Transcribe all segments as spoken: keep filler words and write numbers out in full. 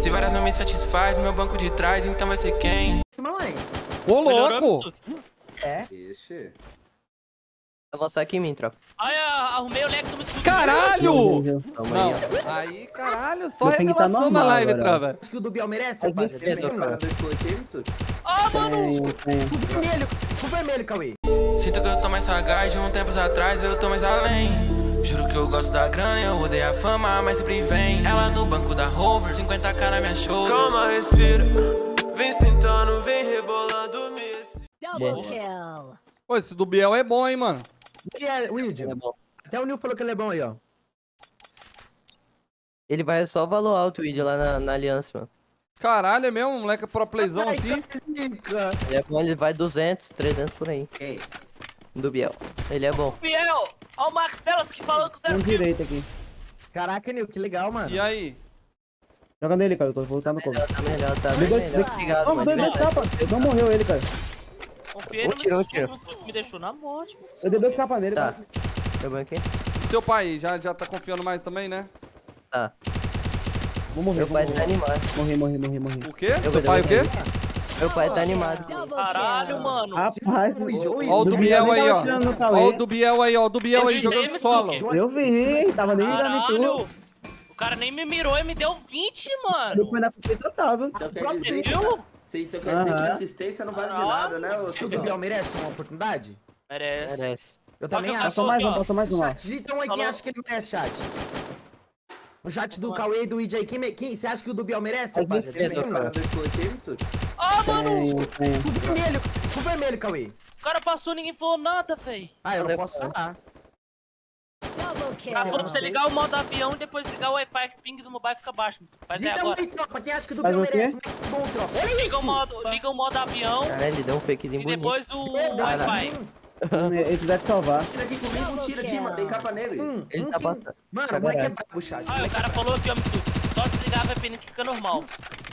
Se várias não me satisfaz no meu banco de trás, então vai ser quem? Ô, louco! É. Ixi. Vou mostrar aqui em mim, tropa. Ai, arrumei o leque do meu escudo. Caralho! Calma Não, aí, aí, caralho, só Meu ping tá revelação na normal live, agora. tropa. Acho que o do Biel merece, Faz rapaz. isso, É Pedro, bem, cara. mano. Ah, mano. O vermelho, o vermelho, Cauê. Sinto que eu tô mais sagaz de um tempos atrás, eu tô mais além. Juro que eu gosto da grana, eu odeio a fama, mas sempre vem. Ela no banco da Rover, cinquenta k na minha shoulder. Calma, respira, vem sentando, vem rebolando, miss. Double kill. Pô, esse do Biel é bom, hein, mano. E é, Wilde. é bom. Até o Nil falou que ele é bom aí, ó. Ele vai só valor alto o vídeo lá na, na aliança, mano. Caralho, é mesmo? Moleque pro playzão assim? Ele é bom, ele vai duzentos, trezentos por aí. Quem? Do Biel. Ele é bom. Biel, ó o Max Delas que falou que Um zero direito aqui. Caraca, Nil, que legal, mano. E aí? Joga nele, cara, eu vou voltar no copo. Melhor, tá melhor, tá bem melhor. Obrigado, Não, mano. dois, dois verdade. capas. Não morreu ele, cara. Confiei Um no tiro, meu um tiro. escudo, que me deixou na morte. mano. Eu dei dois capas nele, Tá. cara. Foi bom aqui? Seu pai já, já tá confiando mais também, né? Tá. Vou morrer, Meu vou pai morrer. tá animado. Morri, morri, morri, morri. O quê? Eu Seu vou pai o quê? Meu pai tá animado. Double Caralho, kill. mano. Rapaz, Ó o do Biel aí, ó. No Ó Cauê. o do Biel aí, ó. O do Biel aí Eu jogando sei, solo. Mituque. Eu vi, tava nem ligando em Caralho. tudo. O cara nem me mirou e me deu vinte, mano. Depois da P total, viu? Então quer dizer, Entendeu? Você então quer dizer que Aham. assistência não vale de nada, né, ô O do Silvão? Biel merece uma oportunidade? Merece. Merece. Eu também Olha, acho. passou mais um, passou mais uma. Digita um aí quem Falou. acha que ele merece, chat. O chat do Cauê e do E J, quem, me- quem, você acha que o do Biel merece, Faz rapaz? isso, Digita Pedro, um, cara. mano. Ah, mano. O vermelho, o vermelho, Cauê. O cara passou, ninguém falou nada, véi. Ah, eu não posso falar. Double kill. O cara falou pra você ligar o modo avião e depois ligar o Wi-Fi que o ping do mobile fica baixo. Faz aí Digita um agora. aí, tropa, quem acha que o do Faz Biel o quê? merece. Muito bom, tropa. Olha Liga isso. o modo, liga o modo avião Caralho, ele deu um fakezinho e bonito. depois o Meu Deus, Wi-Fi. hum, Ele quiser te salvar. Tira aqui comigo, tira aqui, mano. Tem capa nele. hum, Ele hum, tá que- passando. Mano, Tá o moleque é barato. brabo, chat. Ah, o cara falou aqui, ó, Mitsuki. Só desligar a V P N que fica normal.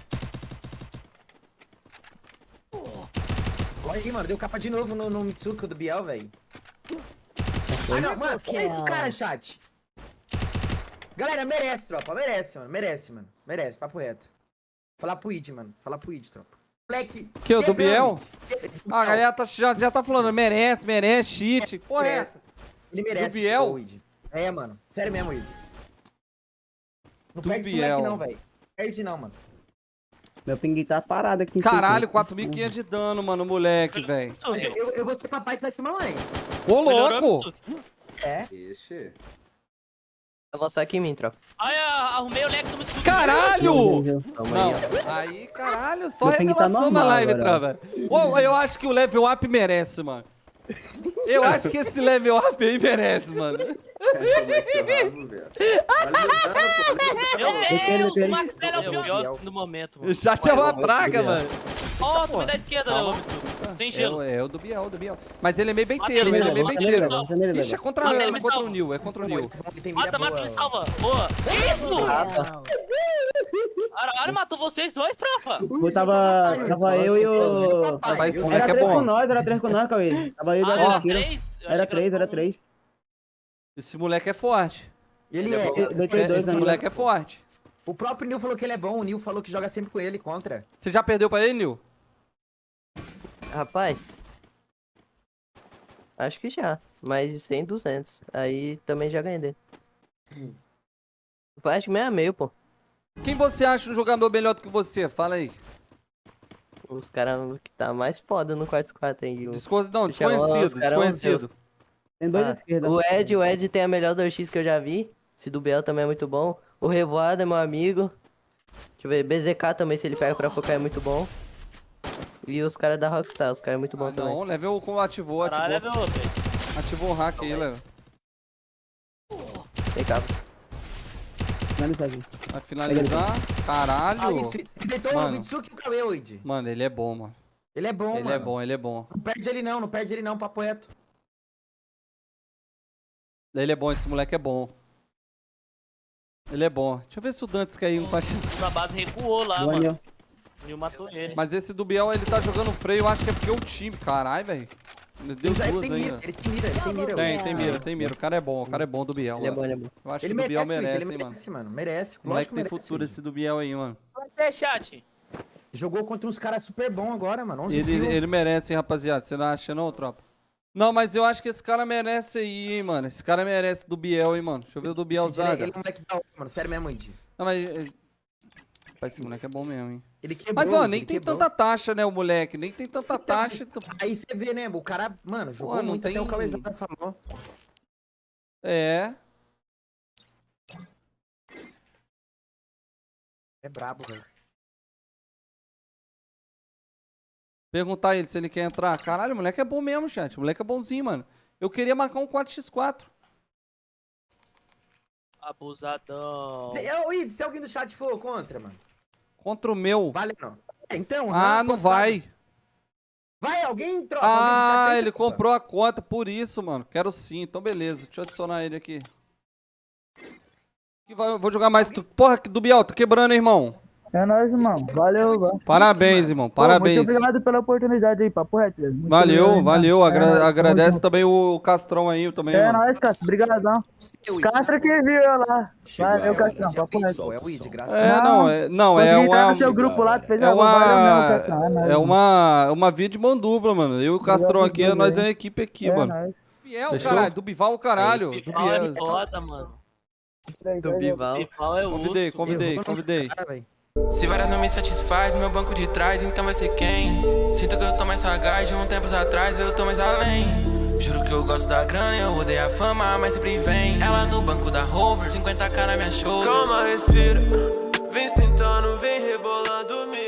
Olha aí, mano, deu capa de novo no, no Mitsuki do Biel, velho. Ah, não, mano, olha esse cara, chat. Galera, merece, tropa, merece, mano, merece, mano. Merece, papo reto. Falar pro Id, mano, falar pro Id, tropa. Moleque... Que, o do quebrando. Biel? Ah, a galera tá, já, já tá falando, merece, merece, cheat. Porra, é essa? Ele merece, Do Biel? ô, Id. É, mano, sério mesmo, Id. Não Do perde esse Biel. moleque não, velho. Perde não, mano. Meu ping tá parado aqui. em Caralho, cinquenta. quatro mil e quinhentos de dano, mano, moleque, velho. Mas eu, eu, eu vou ser papai, você vai ser mamãe. Ô, Melhorou, louco! Mitsuki. É? Ixi. Vou mostrar aqui em mim, tropa. Ai, arrumei o leque do Mitsuki. Caralho! Calma Não, aí, ó. aí, caralho, só Meu ping tá revelação na normal live, agora. trava. Ô, eu acho que o level up merece, mano. Eu acho que esse level up aí merece, mano. Essa vai ser o rabo, velho. Olha o dano, pô. Meu ele, Deus, ele. o Max dela é o Meu pior Deus. do momento, O mano. chat é uma Vai, vai, praga, vai, mano. Ó, também da esquerda, Calma. ô, Mitsuki. Sem É, gelo. o- é o do Biel, o do Biel. Mas ele é meio Mata benteiro, ele, ele é meio mata ele, benteiro. mata ele, Ixi, é contra, Mata ele, é me contra o salva. Nil, é contra o Nil. Ele tem mira Mata, mata, boa, me ó. salva. Boa. Double Ah, kill. Caralho, matou vocês dois, tropa. Eu tava, tava eu e o... Rapaz, esse eu- moleque Era é três com bom. nós, era três com nós, Cauê. Tava eu e o Ah, Gabriel era Esquira. três? Eu achei Era que três, só era um. três. Esse moleque é forte. Ele Ele é é. bom. eu- Dois, Esse, dois, dois, esse né? moleque é forte. O próprio Nil falou que ele é bom, o Nil falou que joga sempre com ele, contra. Você já perdeu pra ele, Nil? rapaz. Acho que já. Mais de cem, duzentos. Aí também já ganhei dele. Acho que meio a meio, pô. Quem você acha um jogador melhor do que você? Fala aí. Os caras que tá mais foda no quarto quatro aí. O, Desco... Não, Deixa eu- desconhecido, os caras vão desconhecido. Tem dois Ah, à esquerda. o Ed, o Ed tem a melhor dois x que eu já vi. Esse do Biel também é muito bom. O Revoada é meu amigo. Deixa eu ver, B Z K também, se ele pega pra focar, é muito bom. E os caras da Rockstar, os caras é muito bom Ah, também. não, level como ativou, Caralho, ativou. é meu, velho. Ativou o hack aí, Léo. Tem cabo. Finaliza aqui. Vai finalizar. Caralho. Ah, isso. Ele deitou o Mano. Mitsuki e o Cauê, Oid. Mano, ele é bom, mano. Ele é bom, Ele mano. é bom, ele é bom. Não perde ele não, não perde ele não, papo reto. Ele é bom, esse moleque é bom. Ele é bom. Deixa eu ver se o Dantes quer ir um pra X. A base recuou lá, Boa, mano. Nil. O Nil matou ele. Mas esse do Biel, ele tá jogando freio, eu acho que é porque o time. Caralho, velho. Meu Deus, Ele, já- ele duas tem mira, ainda. ele tem mira, ele tem mira. Tem, Oid. tem mira, tem mira. O cara é bom, o cara é bom do Biel. Ele é mano. bom, ele é bom. Eu acho Ele que o do Biel merece, Oid, merece, ele hein, mano. merece, mano. Merece. O moleque lógico que tem merece, futuro Oid. esse do Biel aí, mano. você, chat? Jogou contra uns caras super bons agora, mano. onze Ele, kills. ele merece, hein, rapaziada. Você não acha não, tropa? Não, mas eu acho que esse cara merece aí, hein, mano. Esse cara merece do Biel, hein, mano. Deixa eu ver o do Biel Ele, é- Zaga. ele é um moleque da hora, mano. Sério mesmo, Indy. Não, mas... ele- Rapaz, esse moleque é bom mesmo, hein. Ele quebrou. Mas, ó, Indy, nem ele tem quebrou. tanta taxa, né, o moleque. Nem tem tanta taxa. então- Aí você vê, né? O cara, mano, jogou Pô, não muito tem- até o Cauêzão falou. É. É brabo, velho. Perguntar ele se ele quer entrar. Caralho, o moleque é bom mesmo, chat. O moleque é bonzinho, mano. Eu queria marcar um quatro por quatro. Abusadão. Ô, Id, se alguém do chat for contra, mano. Contra o meu. Vale não. É, então, Ah, ah, não postado. vai. Vai, alguém troca. alguém do chat Ah, entra, ele pô. comprou a conta por isso, mano. Quero sim. Então, beleza. Deixa eu adicionar ele aqui. Que vai- Vou jogar mais. Tu... Porra, do Biel, tô quebrando, hein, irmão. É nóis, irmão. Valeu, valeu. Parabéns, irmão. Pô, Parabéns. muito obrigado pela oportunidade aí, papo reto. velho. Muito Valeu, obrigado, valeu. irmão. Agra- É nóis, agradece tamo junto. também o Castrão aí também, É mano. nóis, Castro. Obrigadão. Seu Id. Castro que viu eu lá. Valeu, É o Castrão. Id, Papo é o reto. Id, é o Id, graças É, a não, é, não, é Rodrigo tá uma. no seu grupo lá, tu fez É a valeu mesmo, uma. Castrão. É nóis, É irmão. uma, uma via de mão dupla, mano. Eu e o Castrão aqui, Obrigado, nós é também. uma equipe aqui, É mano. nóis. Biel, Fechou? caralho. Do Bival, caralho. Do Bival é Biel. foda, mano. Do Bival. Bival é o Convidei, urso. convidei, Eu vou convidei. cara, velho. Se várias não me satisfaz no meu banco de trás, então vai ser quem? Sinto que eu tô mais sagaz de um tempos atrás, eu tô mais além. Juro que eu gosto da grana, eu odeio a fama, mas sempre vem. Ela no banco da Rover, cinquenta k na minha shoulder. Calma, respira. Vem sentando, vem rebolando, me